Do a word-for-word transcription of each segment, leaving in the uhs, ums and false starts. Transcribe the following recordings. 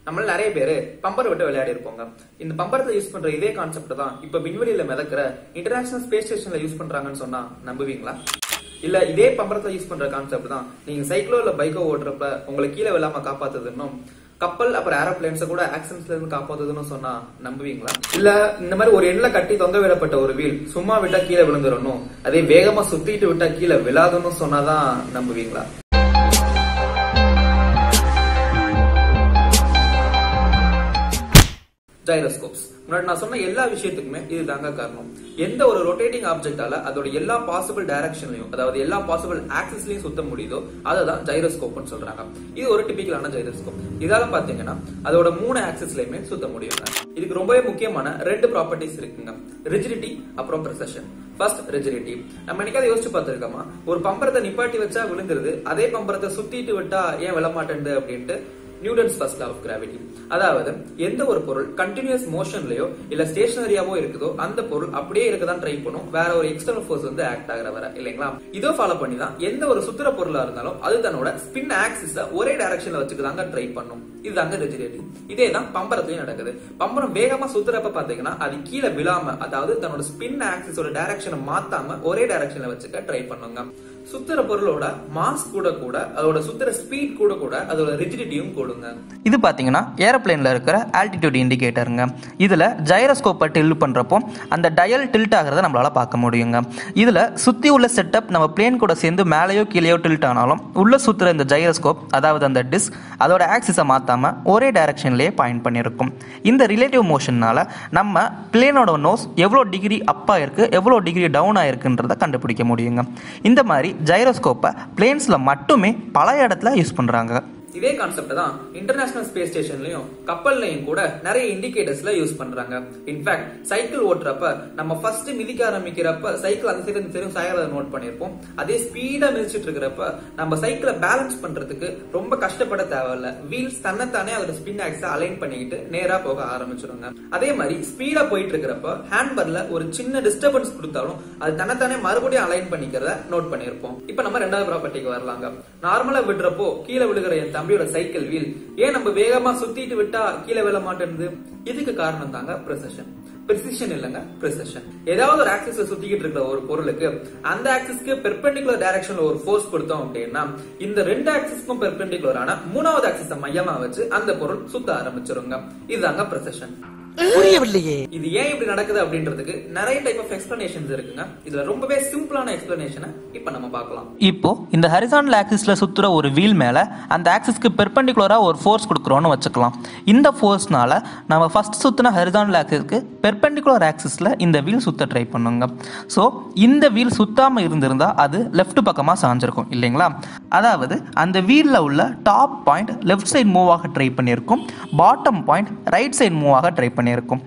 நம்ம நிறைய பேர் பம்பர் விட்டு விளையாடி இருப்போங்க. இந்த பம்பரத்தை யூஸ் பண்ற இதே கான்செப்ட் தான் இப்ப விண்வெளியில மிதக்கிற இன்டர்நேஷனல் ஸ்பேஸ் ஸ்டேஷன்ல யூஸ் பண்றாங்கன்னு சொன்னா நம்புவீங்களா? இல்ல இதே பம்பரத்தை யூஸ் பண்ற கான்செப்ட் தான் நீங்க சைக்கிளோ இல்ல பைக்கோ ஓட்டுறப்ப உங்களை கீழே விழாம காப்பாத்துதுன்னும், கப்பல் அப்புறம் ஏரோப்ளேன்ஸ கூட ஆக்சிடென்ட்ஸ்ல இருந்து காப்பாத்துதுன்னு சொன்னா நம்புவீங்களா? இல்ல இந்த மாதிரி ஒரு எண்ணில கட்டி தொங்க விடப்பட்ட ஒரு வீல் சும்மா விட்டா கீழே விழுந்துடணும், அதே வேகமா சுத்திட்டு விட்டா கீழே விழாதுன்னு சொன்னாதான் நம்புவீங்களா? Gyroscopes. முன்னாடி நான் சொன்ன எல்லா விஷயத்துக்குமே இதுதாங்க காரணம். எந்த ஒரு ரொட்டேட்டிங் ஆப்ஜெக்டால அதோட எல்லா பாசிபிள் டைரக்ஷன்லயும், அதாவது எல்லா பாசிபிள் ஆக்சிஸ்லயும் சுத்த முடியுதோ அததான் ஜைரோஸ்கோப்னு சொல்றாங்க. இது ஒரு டிபிக்கலான ஜைரோஸ்கோப். இதால பாத்தீங்கன்னா அதோட மூணு ஆக்சிஸ்லயுமே சுத்த முடியுங்க. இதுக்கு ரொம்பவே முக்கியமான ரெண்டு ப்ராப்பர்ட்டிஸ் இருக்குங்க, ரிஜிடிட்டி அப்புறம் ப்ரெசிஷன். First rigidity. நம்ம என்னைக்காவது யோசிச்சு பார்த்திருக்கோமா, ஒரு பம்பரத்தை நிப்பாட்டி வச்சா விழுந்துருது, அதே பம்பரத்தை சுத்திட்டு விட்டா ஏன் விழ மாட்டேங்குது அப்படின்ட்டு? Newton's first law of gravity. அதாவது எந்த ஒரு பொருள் கண்டினியூஸ் மோஷன்லயோ இல்ல ஸ்டேஷனரியாவோ இருக்குதோ அந்த பொருள் அப்படியே இருக்கதான் ட்ரை பண்ணும், வேற ஒரு எக்ஸ்டர்னல் ஃபோர்ஸ் வந்து ஆக்ட் ஆகிற வர, இல்லைங்களா? இதோ ஃபாலோ பண்ணி தான் எந்த ஒரு சுத்துற பொருளா இருந்தாலும் அது தன்னோட ஸ்பின் ஆக்சிஸ ஒரே டைரக்ஷன்ல வச்சுக்கதாங்க ட்ரை பண்ணும். இதுதாங்க ரிஜிடிட்டி. இதே தான் பம்பரத்திலயும் நடக்குது. பம்பரம் வேகமா சுத்துறப்ப பாத்தீங்கன்னா அது கீழே விழாம, அதாவது தன்னோட ஸ்பின் ஆக்சிஸோட டைரக்ஷனை மாத்தாம ஒரே டைரக்ஷன்ல வச்சுக்க ட்ரை பண்ணுங்க. சுத்துற பொருளோட மாஸ் கூட கூட அதோட சுத்துற ஸ்பீட் கூட கூட அதோட ரிஜிடிட்டியும் கூடுங்க. இது பாத்தீங்கன்னா ஏரோப்ளேன்ல இருக்கிற ஆல்டிடியூட் இண்டிகேட்டருங்க. இதுல ஜைரோஸ்கோப்பை டில்ட் பண்றப்போ அந்த டயல் டில்ட் ஆகிறத நம்மளால பார்க்க முடியுங்க. இதுல சுத்தி உள்ள செட்டப் நம்ம பிளேன் கூட சேர்ந்து மேலேயோ கீழேயோ டில்ட் ஆனாலும் உள்ள சுத்துற இந்த ஜைரோஸ்கோப், அதாவது அந்த டிஸ்க், அதோட ஆக்சிஸை மாத்தாம ஒரே டைரக்ஷன்லயே பாயிண்ட் பண்ணிருக்கும். இந்த ரிலேட்டிவ் மோஷன்னால நம்ம பிளேனோட நோஸ் எவ்வளவு டிகிரி அப்பா இருக்கு எவ்வளவு டிகிரி டவுன் ஆயிருக்குன்றத கண்டுபிடிக்க முடியுங்க. இந்த மாதிரி ஜைரோஸ்கோப்பை பிளேன்ஸ்ல மட்டுமே பல இடத்துல யூஸ் பண்றாங்க. இதே கான்செப்ட் தான் இன்டர்நேஷனல் ஸ்பேஸ் ஸ்டேஷன்லயும் கப்பல்லையும் கூட நிறைய இண்டிகேட்டர்ஸ்ல யூஸ் பண்றாங்க. இன்ஃபேக்ட் சைக்கிள் ஓட்டுறப்ப நம்ம ஃபர்ஸ்ட் மிதிக்க ஆரம்பிக்கிறப்ப சைக்கிள் அந்த சைடு சைடு சாயறத நோட் பண்ணிருப்போம். அதே ஸ்பீடா மிதிச்சிட்டு இருக்கிறப்ப நம்ம சைக்கிளை பேலன்ஸ் பண்றதுக்கு ரொம்ப கஷ்டப்பட தேவையில்ல, வீல்ஸ் தன்னைத்தானே அதோட ஸ்பின் ஆக்ஸை அலைன் பண்ணிக்கிட்டு நேரா போக ஆரம்பிச்சிருங்க. அதே மாதிரி ஸ்பீடா போயிட்டு இருக்கிறப்ப ஹேண்ட்பர்ல ஒரு சின்ன டிஸ்டர்பன்ஸ் கொடுத்தாலும் அது தன்னைத்தானே மறுபடியும் அலைன் பண்ணிக்கிறத நோட் பண்ணிருப்போம். இப்ப நம்ம ரெண்டாவது ப்ராப்பர்ட்டிக்கு வரலாங்க. நார்மலா விடுறப்போ கீழே விழுகிற தம்பியோட சைக்கிள் வீல் ஏன் நம்ம வேகமா சுத்திட்டு விட்டா கீழே விழ மாட்டேங்குது? இதுக்கு காரணம் தாங்க ப்ரெசிஷன். பிரிசிஷன் இல்லங்க, பிரிசிஷன். ஏதாவது ஒரு ஆக்சிஸ்ல சுத்திக்கிட்டு இருக்கிற ஒரு பொருளுக்கு அந்த ஆக்சிஸ்க்கு பெர்பெண்டிகுலர் டைரக்ஷன்ல ஒரு ஃபோர்ஸ் கொடுத்தோம் அப்படின்னா இந்த ரெண்டு ஆக்சிஸ்க்கும் பெர்பெண்டிகுலரான மூணாவது ஆக்சிஸை மையமா வச்சு அந்த பொருள் சுத்த ஆரம்பிச்சிருங்க. இதுதாங்க பிரிசிஷன். புரியவில்லையே இது ஏன் இப்படி நடக்குது அப்படின்றதுக்கு நிறைய டைப் ஆஃப் எக்ஸ்பிளனேஷன்ஸ் இருக்குங்க. இதுல ரொம்பவே சிம்பிளான எக்ஸ்பிளனேஷனை இப்ப நம்ம பார்க்கலாம். இப்போ இந்த ஹரிசாண்டல் ஆக்சிஸ்ல சுத்துற ஒரு வீல் மேல அந்த ஆக்சிஸ்க்கு பெர்பெண்டிகுலரா ஒரு ஃபோர்ஸ் கொடுக்குறோம்னு வச்சுக்கலாம். இந்த ஃபோர்ஸ்னால நம்ம ஃபர்ஸ்ட் சுத்தின ஹரிசாண்டல் ஆக்சிஸ்க்கு பெர்பெண்டிகுலர் ஆக்சிஸ்ல இந்த வீல் சுத்த ட்ரை பண்ணுங்க. ஸோ இந்த வீல் சுத்தாம இருந்திருந்தா அது லெஃப்ட் பக்கமா சாஞ்சிருக்கும், இல்லைங்களா? அதாவது அந்த வீல்ல உள்ள top point left side move ஆக ட்ரை பண்ணியிருக்கும், bottom point right side move ஆக ட்ரை பண்ணியிருக்கும்.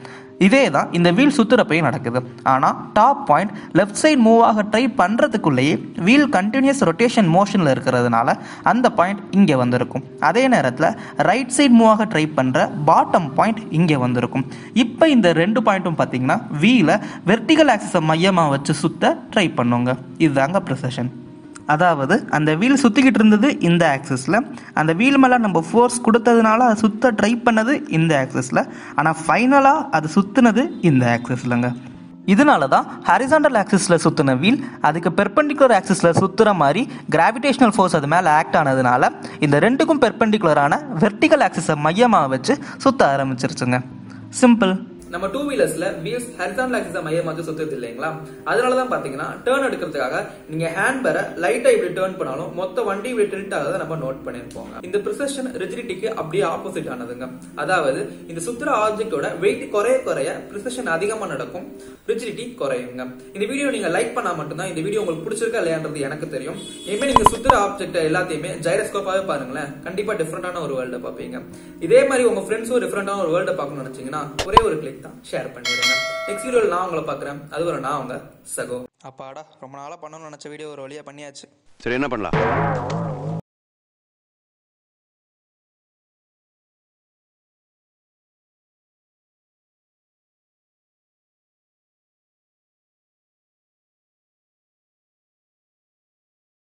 இதே தான் இந்த வீல் சுத்துறப்பையும் நடக்குது. ஆனால் top point left side move ஆக ட்ரை பண்ணுறதுக்குள்ளேயே வீல் கண்டினியூஸ் ரொட்டேஷன் மோஷனில் இருக்கிறதுனால அந்த பாயிண்ட் இங்கே வந்திருக்கும். அதே நேரத்தில் ரைட் சைடு மூவ் ஆக ட்ரை பண்ணுற பாட்டம் பாயிண்ட் இங்கே வந்திருக்கும். இப்போ இந்த ரெண்டு பாயிண்ட்டும் பார்த்தீங்கன்னா வீலை வெர்டிகல் ஆக்சிஸை மையமாக வச்சு சுத்த ட்ரை பண்ணுங்க. இதுதாங்க ப்ரெசிஷன். அதாவது அந்த வீல் சுற்றிக்கிட்டு இருந்தது இந்த ஆக்சிஸில், அந்த வீல் மேலே நம்ம ஃபோர்ஸ் கொடுத்ததுனால அது சுத்த ட்ரை பண்ணது இந்த ஆக்சிஸில், ஆனால் ஃபைனலாக அது சுற்றுனது இந்த ஆக்சிஸ்லங்க. இதனால தான் ஹரிசாண்டல் ஆக்சிஸில் சுற்றின வீல் அதுக்கு பெர்பெண்டிகுலர் ஆக்சிஸில் சுற்றுற மாதிரி கிராவிடேஷனல் ஃபோர்ஸ் அது மேலே ஆக்ட் ஆனதுனால இந்த ரெண்டுக்கும் பெர்பெண்டிகுலரான வெர்டிகல் ஆக்சிஸை மையமாக வச்சு சுற்ற ஆரம்பிச்சிருச்சுங்க. சிம்பிள். நம்ம டூ வீலர்ஸ்ல வீல்ஸ் ஹரிசாண்டல் ஆக்சிஸை மையமாக சுத்துறது இல்லைங்களா? அதனாலதான் பாத்தீங்கன்னா டர்ன் எடுக்கிறதுக்காக நீங்க ஹேண்ட் பேரை லைட்டா இப்படி டர்ன் பண்ணாலும் மொத்த வண்டி இப்படி டில்ட் ஆகாத நம்ம நோட் பண்ணிருப்போம். இந்த ப்ரிசிஷன் ரிஜிடிட்டிக்கு அப்படியே ஆப்போசிட் ஆனதுங்க. அதாவது இந்த சுத்துற ஆப்ஜெக்டோட வெயிட் குறைய குறைய ப்ரிசிஷன் அதிகமா நடக்கும், ரிஜிடிட்டி குறையுங்க. இந்த வீடியோ நீங்க லைக் பண்ணா மட்டும்தான் இந்த வீடியோ உங்களுக்கு பிடிச்சிருக்கா இல்லையான்றது எனக்கு தெரியும். இனிமே நீங்க சுத்துற ஆப்ஜெக்ட் எல்லாத்தையுமே ஜைரோஸ்கோப்பாவே பாருங்களேன், கண்டிப்பா டிஃபரெண்டான ஒரு வேர்ல்ட பாப்பீங்க. இதே மாதிரி உங்க ஃப்ரெண்ட்ஸும் டிஃபரெண்டான ஒரு வேர்ல்ட பார்க்கணும்னு நினைச்சீங்கன்னா ஒரே ஒரு கிளிக் தான் ஷேர் பண்ணிடுங்க. நெக்ஸ்ட் வீடியோல நான் உங்களை பார்க்குறேன். அதுவரை நான் உங்க சகோ. அப்பாடா, ரொம்ப நாளாக பண்ணணும்னு நினச்ச வீடியோ ஒரு வழியாக பண்ணியாச்சு. சரி, என்ன பண்ணலாம்?